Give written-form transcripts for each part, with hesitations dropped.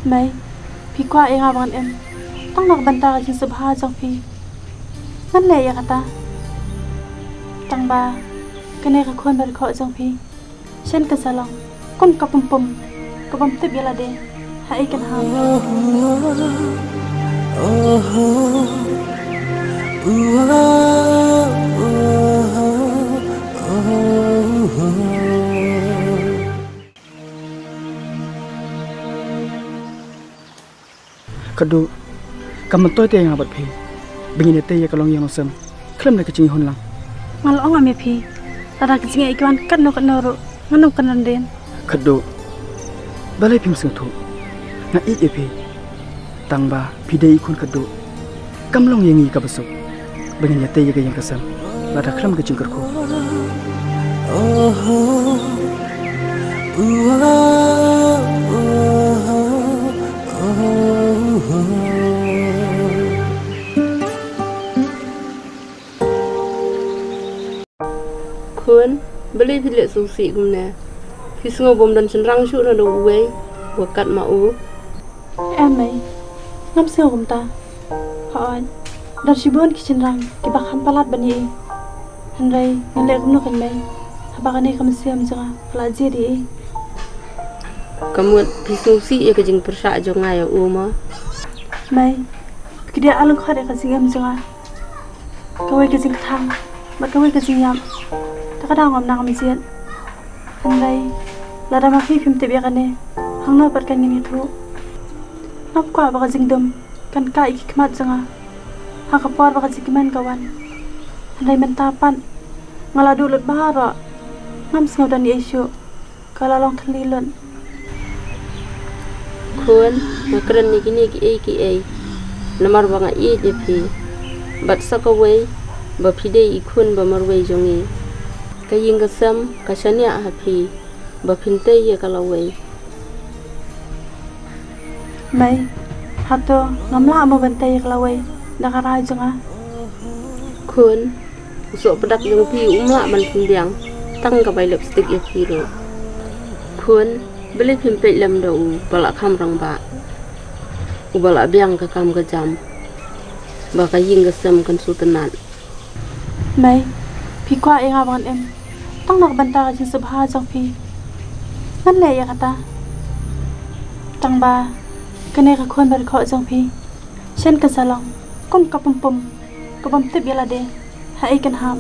Mày, phi qua em bằng em. Tăng nọc bàn ta trên sụp ha trong phi. Ngắn lệ ya kata. Tăng ba, cái này các khuôn bật khỏi trong phi. Sen ke salong, kon kapum tip ya lade. Hai kan ham. Kadu, kamu toy te yang abad pi. Begini te ya kalong yang nosem. Klaim nak kecing hon lang. Malu ong ame pi. Tada kecing ikan kan ro. Nganong kan den. Kadu, balai pi meseng tu. Na i pi. Tangba pi dei ikun kadu. Kamlong yang i kabesuk. Begini te ya yang kesem. Lada klaim kecing kerku. Kun, beli tidak susi guna. Pisngo bom dan cenderang syuk na do uwe, wakat mau. Em mày, ngắm siêu gồm ta. Họ đặt chỉ buôn cái cenderang, cái bạc ham palat bani. Hắn đây, ngân lệ cũng nó cần mày. Bạc anh ấy kamu siam jangan pelajari di. Kamu pisusi ya kejeng persa jonga ya uma. Mày, cái dia alung khade kasih ngam jangan. Kau kejeng thang, mat kau kejeng yam. Kadang ngom nang misian. Andai lada mafi phim tibia kane. Hang na pat kan ngin thu. Nap kwa ba jing dum kan ka ikmat janga. Ha ka por ba jikiman kawan. Andai mentapan ngaladu lut bahara. Ngam sngau dan isu. Kala long thlilon. Kun, makran ni kini ki ai. Namar banga i depi. Bat sakawai ba phide ikun ba marwai jongi. Kaying kesem kasanya happy bapinte ya kalawai. Mai, hato ngamla mo bantay kalawai nakaray janga. Kun, usok pedak jong pi umla man pindiang tang ka bay lipstick ya piro. Kun, beli pimpet lam do balak kam rang ba. Ubala biang ka kam ka jam. Ba kaying kesem kan sultanan. Mai, pi kwa e ngaban em. Tang nak banta jin subha jong pi. Ngan le ya kata. Tang ba, kene ka khon bar kho jong pi. Sen ka salong, kon kapum tip ya lade. Hai kan ham.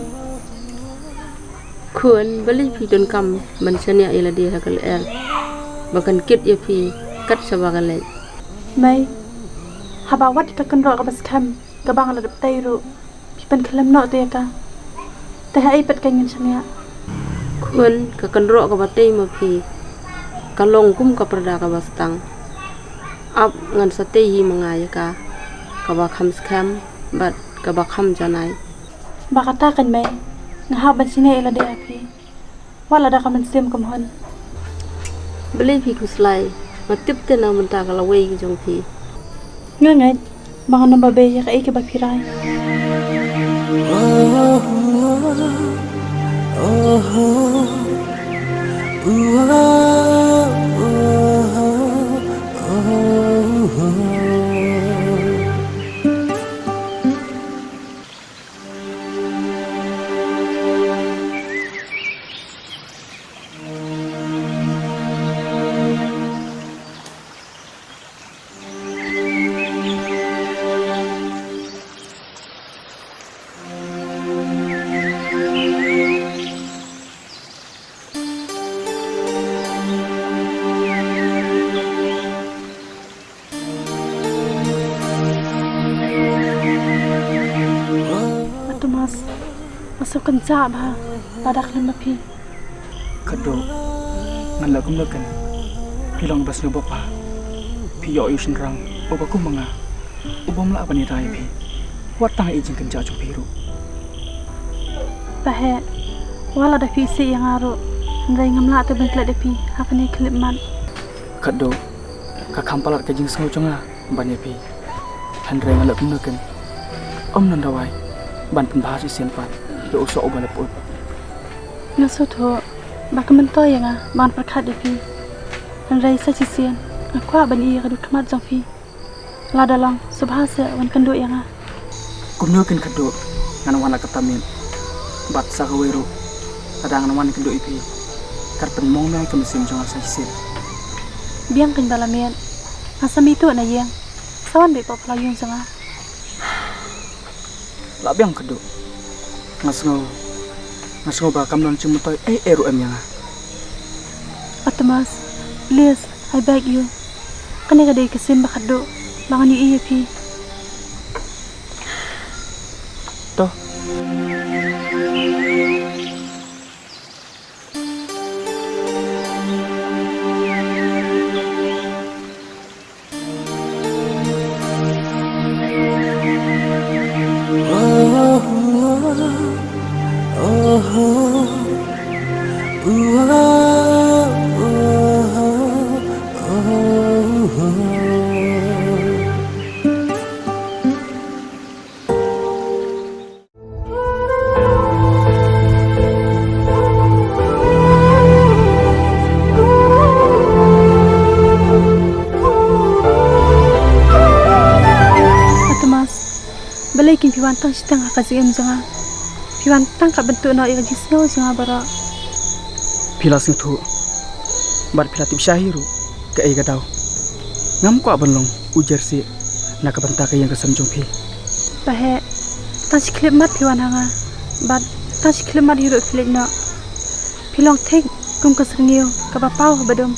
Kun beli pi don kam man sania ila dia hakal el. Bahkan kit ya pi kat sabagale. Mai, haba wat ka kan ro ka bas kham, ka bang la dap tay ro. Pi pen khalam no te ka. Te hai pat kan ngin sania. Kun kekenrok ke batai mapi kalong kum ke perda ke bastang ap ngan satehi mengaya ka bakam skam bat ke bakam janai bakata kan mai ngahab ban sine ila de api wala da kaman sim kamhon beli pi kuslai matip te na menta kalawai ki jong pi ngangai bang namba be ya kai ke bapirai masuk kencak bah padak lima pi Kado, ngan lagum lagan. Pilong bas nubo pa. Piyo yu shenrang, oba ku mga. Ubom la abani rai pi. Wat tang ijin kencak jong piru. Bahe, wala da pi si yang aru. Ndai ngamla tu bengklat da pi, hakane klip man. Kado, kakampalat kajing sengau jonga bani pi. Handrai ngan lagum lagan. Om nandawai, ban penbahas isian pan. Yo usok oba leput. Ngaso tho, bakaman to yang ban perkat da pi. Handrai sa cisian, Aku aban iya kadut kemat jong pi. La dalang subhasa wan kendo yang ah. Kumno ken kado ngan wana katamin. Bat sa kawero. Kadang wan kendo ipi. Karpen mong me kemesim jong asa hisin. Biang ken balamian. Asam itu na yang. Sawan be pop layung sanga. La biang kado. Ngasngo ba kam non cimutoy eru em yang ah. Atmas, please, I beg you. Kani kadai kesim bakado. Bangan yu iya pi. Toh. Balikin piwan tang sitang kasi em janga. Piwan tang ka bentuk na ika jisno janga bara. Pilas ngetu. Bat pilatip syahiru ke ai gadau. Ngam ko abenlong ujar si nak bentak yang kesem jongpi. Bahe tang siklip mat piwan hanga. Bat tang siklip mat hiru filik na. Pilong tek kum kesengio ka bapau badum.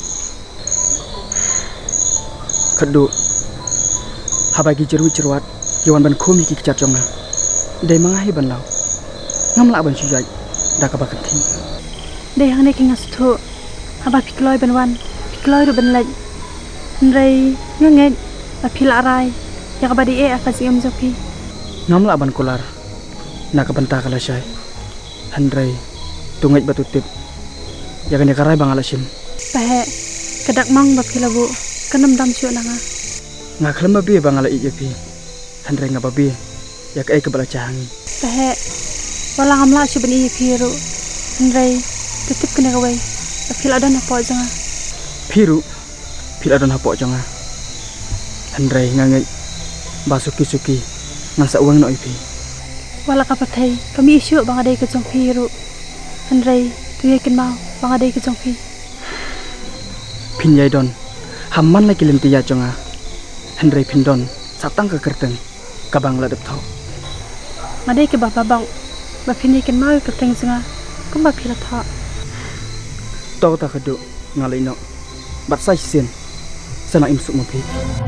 Kado. Habagi jeruat Yawan ban komi ki kicat jonga. Dai mangahi ban lau. Ngam la ban sujai. Da ka bakat thi. Dai hang ne ki ngastu. Haba pikloi ban wan. Pikloi ru ban laj. Nrai nganget ba pila rai. Ya ka badi e akasi em jopi. Ngam la ban kolar. Na ka banta kala syai. Handrai tungait batu tip. Ya kan ya karai bang alasim. Bahe kedak mang ba pilabu. Kanam dam chu nanga. Ngaklem ba bi bang ala ijepi. Handrai ngababi ya kai ke bala cahangi. Bahe wala ngamla chu bani piru. Handrai tutip kena kawai. Apil adan apa janga. Piru pil adan apa janga. Handrai ngangai basuki-suki ngansa uang no ipi. Wala kapatai kami isu bang adai ke jong piru. Handrai tu yakin mau bang adai ke jong pi. Pinyai don hamman lagi lenti ya janga. Handrai pindon satang ke kerteng. Kabang ladap tau. Madai ke bapa bang. Bapini ken mau ke teng singa. Kum bapila tha. Tau ta kado ngalai no. Bat sai sin. Sana imsuk mopi.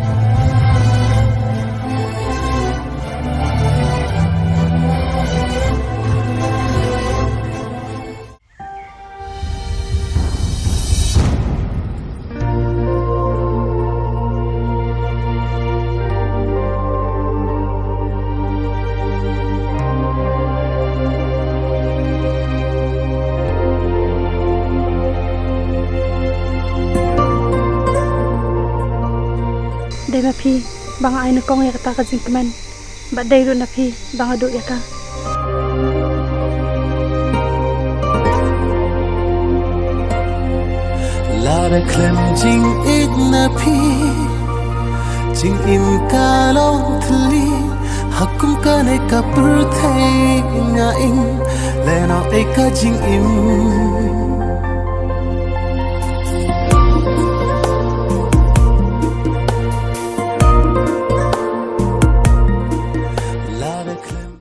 Dai mapi bang ai na kong ya kata ka jingkeman. Ba dai ru na pi bang adu ya ka. La da klem jing it na pi jing im ka long thli hakum ka ne ka pur thai nga ing le no e ka jing im